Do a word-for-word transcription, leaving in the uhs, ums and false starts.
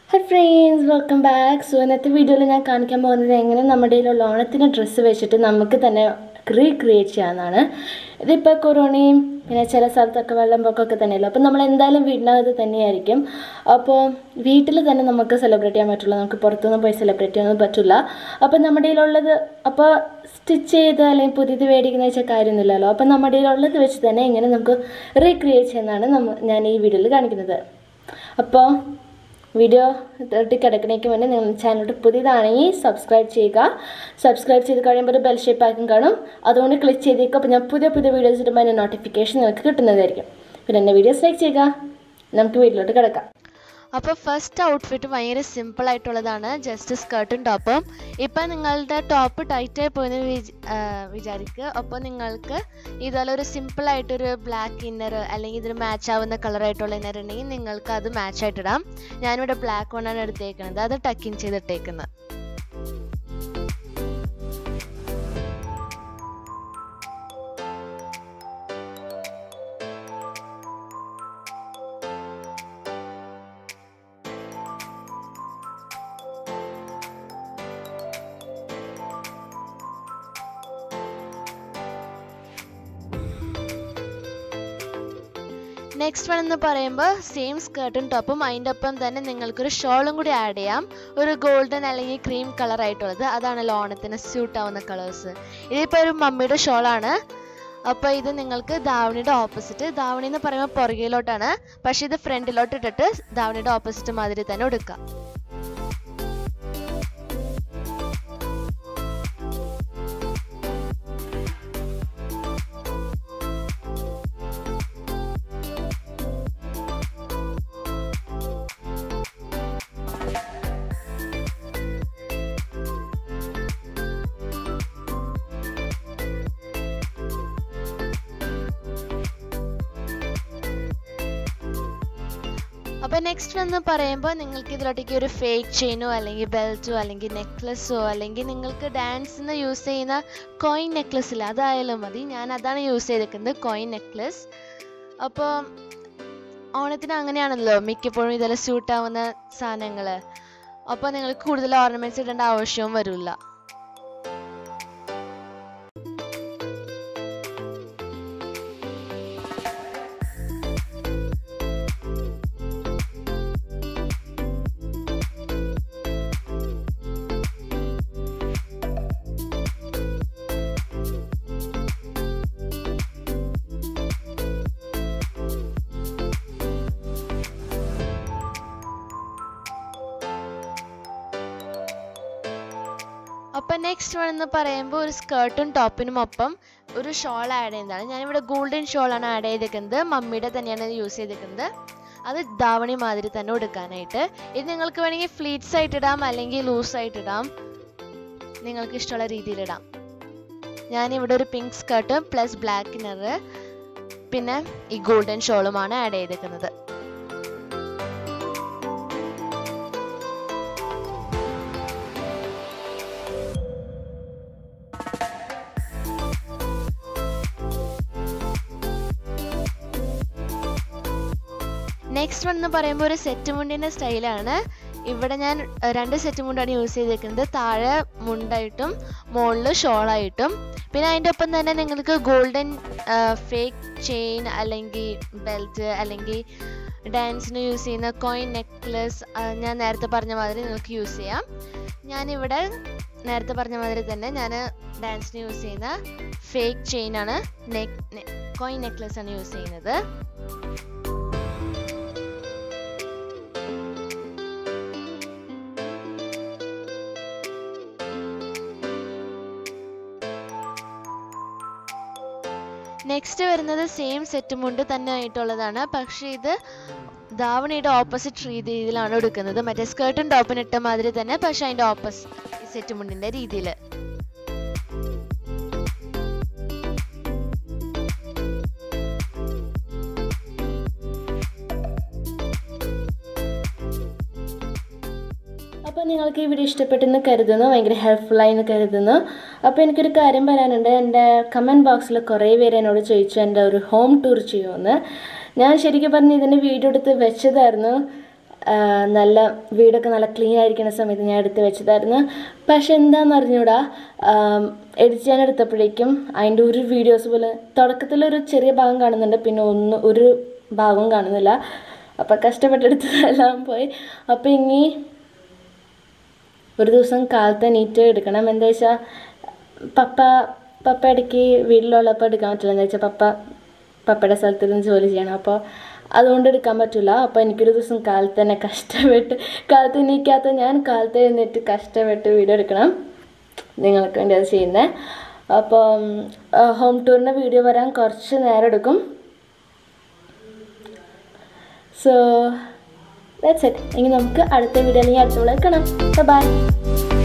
Hi friends, welcome back. So in this video I will show you how we can dress recreate cheyananu. This is corona പിന്നെ ചില സ്ഥലത്തൊക്കെ വെള്ളം പൊക്കൊക്കെ തന്നെയല്ലോ. അപ്പോൾ നമ്മൾ എന്തായാലും വീടിനകത്ത് തന്നെയായിരിക്കും. അപ്പോൾ വീട്ടിൽ തന്നെ നമുക്ക് സെലിബ്രേറ്റ് ചെയ്യാൻ പറ്റില്ല. നമുക്ക് പുറത്തൊന്നും പോയി സെലിബ്രേറ്റ് ചെയ്യാനൊന്നും പറ്റില്ല. അപ്പോൾ നമ്മുടെ കയ്യിലുള്ളത് അപ്പോൾ സ്റ്റിച്ച് ചെയ്ത് അല്ലെങ്കിൽ പുതിയത് മേടിക്കുന്ന വെച്ച കാര്യമൊന്നുമില്ലല്ലോ. അപ്പോൾ നമ്മുടെ കയ്യിലുള്ളത് വെച്ച് തന്നെ എങ്ങനെ നമുക്ക് റീക്രിയേറ്റ് ചെയ്യുന്നതാണ് ഞാൻ ഈ വീഡിയോയിൽ കാണിക്കുന്നത്. അപ്പോൾ വീഡിയോ കിടക്കുന്നതിന് മുന്നേ നിങ്ങൾ ചാനലിലോട്ട് പുതിയതാണെങ്കിൽ സബ്സ്ക്രൈബ് ചെയ്യുക. സബ്സ്ക്രൈബ് ചെയ്ത് കഴിയുമ്പോൾ ഒരു ബെൽ ഷേപ്പ് ഐക്കൺ കാണും. അതുകൊണ്ട് ക്ലിക്ക് ചെയ്തേക്കുക. അപ്പോൾ ഞാൻ പുതിയ പുതിയ വീഡിയോസ് ഇടുമ്പോൾ അതിൻ്റെ നോട്ടിഫിക്കേഷൻ നിങ്ങൾക്ക് കിട്ടുന്നതായിരിക്കും. പിന്നെ എൻ്റെ വീഡിയോസ് ലൈക്ക് ചെയ്യുക. നമുക്ക് വീട്ടിലോട്ട് കിടക്കാം. അപ്പോൾ ഫസ്റ്റ് ഔട്ട്ഫിറ്റ് ഭയങ്കര സിമ്പിൾ ആയിട്ടുള്ളതാണ്. ജസ്റ്റ് സ്കർട്ടും ടോപ്പും. ഇപ്പം നിങ്ങളുടെ ടോപ്പ് ടൈറ്റായി പോയെന്ന് വിചാരിക്കുക. അപ്പോൾ നിങ്ങൾക്ക് ഇതുപോലെ ഒരു സിമ്പിളായിട്ടൊരു ബ്ലാക്ക് ഇന്നർ അല്ലെങ്കിൽ ഇതിന് മാച്ച് ആവുന്ന കളറായിട്ടുള്ള ഇന്നർ ഉണ്ടെങ്കിൽ നിങ്ങൾക്ക് അത് മാച്ച് ആയിട്ടിടാം. ഞാനിവിടെ ബ്ലാക്ക് വണ്ണാണ് എടുത്തേക്കുന്നത്. അത് ടക്കിങ് ചെയ്തിട്ടേക്കുന്നത്. നെക്സ്റ്റ് വൺ എന്ന് പറയുമ്പോൾ സെയിം സ്കർട്ടും ടോപ്പും അതിൻ്റെ ഒപ്പം തന്നെ നിങ്ങൾക്കൊരു ഷോളും കൂടി ആഡ് ചെയ്യാം. ഒരു ഗോൾഡൻ അല്ലെങ്കിൽ ക്രീം കളർ ആയിട്ടുള്ളത്. അതാണല്ലോ ഓണത്തിന് സ്യൂട്ട് ആവുന്ന കളേഴ്സ്. ഇതിപ്പോൾ ഒരു മമ്മിയുടെ ഷോളാണ്. അപ്പോൾ ഇത് നിങ്ങൾക്ക് ധാവണിയുടെ ഓപ്പോസിറ്റ്, ധാവണി എന്ന് പറയുമ്പോൾ പുറകിലോട്ടാണ്, പക്ഷേ ഇത് ഫ്രണ്ടിലോട്ട് ഇട്ടിട്ട് ധാവണിയുടെ ഓപ്പോസിറ്റ് മാതിരി തന്നെ എടുക്കാം. അപ്പോൾ നെക്സ്റ്റ് എന്ന് പറയുമ്പോൾ നിങ്ങൾക്ക് ഇതിലോട്ടേക്ക് ഒരു ഫേക്ക് ചെയിനോ അല്ലെങ്കിൽ ബെൽറ്റോ അല്ലെങ്കിൽ നെക്ലസോ അല്ലെങ്കിൽ നിങ്ങൾക്ക് ഡാൻസിന് യൂസ് ചെയ്യുന്ന കോയിൻ നെക്ലസ് ഇല്ല, അതായാലും മതി. ഞാൻ അതാണ് യൂസ് ചെയ്തിരിക്കുന്നത്, കോയിൻ നെക്ലസ്. അപ്പോൾ ഓണത്തിന് അങ്ങനെയാണല്ലോ മിക്കപ്പോഴും ഇതെല്ലാം സ്യൂട്ട് ആവുന്ന സാധനങ്ങൾ. അപ്പോൾ നിങ്ങൾക്ക് കൂടുതൽ ഓർണമെന്റ്സ് ഇടേണ്ട ആവശ്യവും വരില്ല. അപ്പം നെക്സ്റ്റ് വൺ എന്ന് പറയുമ്പോൾ ഒരു സ്കർട്ടും ടോപ്പിനും ഒപ്പം ഒരു ഷോൾ ആഡ് ചെയ്യുന്നതാണ്. ഞാനിവിടെ ഗോൾഡൻ ഷോളാണ് ആഡ് ചെയ്തിരിക്കുന്നത്. മമ്മിയുടെ തന്നെയാണ് യൂസ് ചെയ്തിരിക്കുന്നത്. അത് ധാവണി മാതിരി തന്നെ എടുക്കാനായിട്ട്. ഇത് നിങ്ങൾക്ക് വേണമെങ്കിൽ ഫ്ലീറ്റ്സ് ആയിട്ടിടാം അല്ലെങ്കിൽ ലൂസായിട്ടിടാം, നിങ്ങൾക്ക് ഇഷ്ടമുള്ള രീതിയിലിടാം. ഞാനിവിടെ ഒരു പിങ്ക് സ്കർട്ടും പ്ലസ് ബ്ലാക്ക് ഇന്നർ പിന്നെ ഈ ഗോൾഡൻ ഷോളുമാണ് ആഡ് ചെയ്തിരിക്കുന്നത്. നെക്സ്റ്റ് വൺ എന്ന് പറയുമ്പോൾ ഒരു സെറ്റ് മുണ്ടിൻ്റെ സ്റ്റൈലാണ്. ഇവിടെ ഞാൻ രണ്ട് സെറ്റ് മുണ്ടാണ് യൂസ് ചെയ്തിരിക്കുന്നത്. താഴെ മുണ്ടായിട്ടും മുകളിൽ ഷോളായിട്ടും. പിന്നെ അതിൻ്റെ ഒപ്പം തന്നെ നിങ്ങൾക്ക് ഗോൾഡൻ ഫേക്ക് ചെയിൻ അല്ലെങ്കിൽ ബെൽറ്റ് അല്ലെങ്കിൽ ഡാൻസിന് യൂസ് ചെയ്യുന്ന കോയിൻ നെക്ലസ് ഞാൻ നേരത്തെ പറഞ്ഞ മാതിരി നിങ്ങൾക്ക് യൂസ് ചെയ്യാം. ഞാനിവിടെ നേരത്തെ പറഞ്ഞ മാതിരി തന്നെ ഞാൻ ഡാൻസിന് യൂസ് ചെയ്യുന്ന ഫേക്ക് ചെയിനാണ്, നെക്ക് കോയിൻ നെക്ലസ് ആണ് യൂസ് ചെയ്യുന്നത്. നെക്സ്റ്റ് വരുന്നത് സെയിം സെറ്റ് മുണ്ട് തന്നെ ആയിട്ടുള്ളതാണ്, പക്ഷേ ഇത് ധാവണിയുടെ ഓപ്പോസിറ്റ് രീതിയിലാണ് എടുക്കുന്നത്. മറ്റേ സ്കർട്ടും ടോപ്പിന് ഇട്ട മാതിരി തന്നെ, പക്ഷെ അതിൻ്റെ ഓപ്പോസിറ്റ് സെറ്റ് മുണ്ടിൻ്റെ രീതിയിൽ. അപ്പോൾ നിങ്ങൾക്ക് ഈ വീഡിയോ ഇഷ്ടപ്പെട്ടെന്ന് കരുതുന്നു, ഭയങ്കര ഹെൽപ്ഫുള്ളായി എന്ന് കരുതുന്നു. അപ്പോൾ എനിക്കൊരു കാര്യം പറയാനുണ്ട്. എൻ്റെ കമൻറ്റ് ബോക്സിൽ കുറേ പേര് എന്നോട് ചോദിച്ചു എൻ്റെ ഒരു ഹോം ടൂർ ചെയ്യുമെന്ന്. ഞാൻ ശരിക്കും പറഞ്ഞ് ഇതിൻ്റെ വീഡിയോ എടുത്ത് വെച്ചതായിരുന്നു. നല്ല വീടൊക്കെ നല്ല ക്ലീൻ ആയിരിക്കുന്ന സമയത്ത് ഞാൻ എടുത്ത് വെച്ചതായിരുന്നു. പക്ഷെ എന്താണെന്ന് അറിഞ്ഞൂടാ, എഡിറ്റ് ചെയ്യാൻ എടുത്തപ്പോഴേക്കും അതിൻ്റെ ഒരു വീഡിയോസ് പോലെ തുടക്കത്തിലൊരു ചെറിയ ഭാഗം കാണുന്നുണ്ട്, പിന്നെ ഒന്ന് ഒരു ഭാഗവും കാണുന്നില്ല. അപ്പം കഷ്ടപ്പെട്ടെടുത്തതെല്ലാം പോയി. അപ്പം ഇനി ഒരു ദിവസം കാലത്ത് നീറ്റ് എടുക്കണം. എന്താ വെച്ചാൽ പപ്പ പപ്പ ഇടയ്ക്ക് വീട്ടിലുള്ളപ്പോൾ എടുക്കാൻ പറ്റില്ല. എന്താ വെച്ചാൽ പപ്പ പപ്പയുടെ സ്ഥലത്ത് നിന്ന് ജോലി ചെയ്യണം, അപ്പോൾ അതുകൊണ്ട് എടുക്കാൻ പറ്റില്ല. അപ്പോൾ എനിക്കൊരു ദിവസം കാലത്ത് തന്നെ കഷ്ടപ്പെട്ട് കാലത്ത് എണീക്കാത്ത ഞാൻ കാലത്ത് എഴുന്നേറ്റ് കഷ്ടപ്പെട്ട് വീഡിയോ എടുക്കണം, നിങ്ങൾക്ക് വേണ്ടി അത് ചെയ്യുന്നത്. അപ്പം ഹോം ടൂറിൻ്റെ വീഡിയോ വരാൻ കുറച്ച് നേരം എടുക്കും. So that's it. ഇനി നമുക്ക് അടുത്ത വീഡിയോ അല്ലെങ്കിൽ അടുത്ത വീഡിയോ കാണാം. ബൈ.